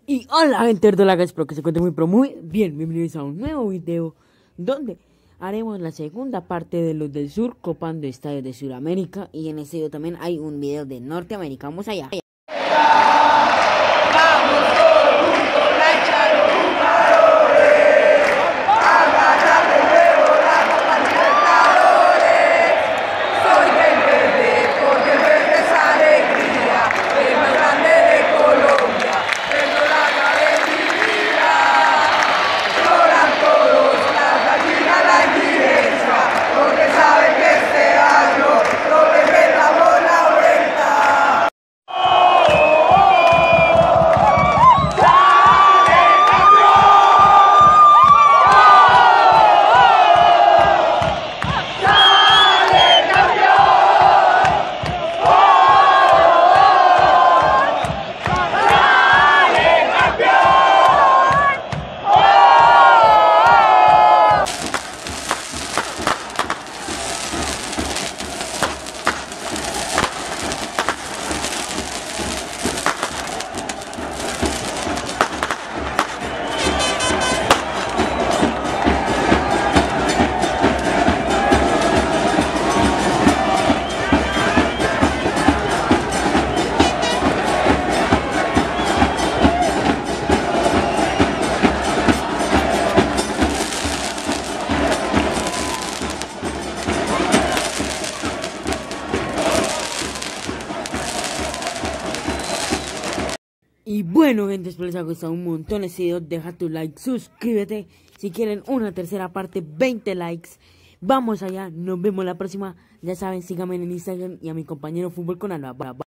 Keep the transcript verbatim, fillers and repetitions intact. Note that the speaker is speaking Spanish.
Y hola gente de la espero que se encuentren muy pero muy bien. Bienvenidos a un nuevo video donde haremos la segunda parte de los del sur copando estadios de Sudamérica. Y en este video también hay un video de Norteamérica. Vamos allá. Y bueno gente, espero les haya gustado un montón este video. Deja tu like, suscríbete. Si quieren una tercera parte, veinte likes. Vamos allá, nos vemos la próxima. Ya saben, síganme en Instagram y a mi compañero Fútbol con Alba.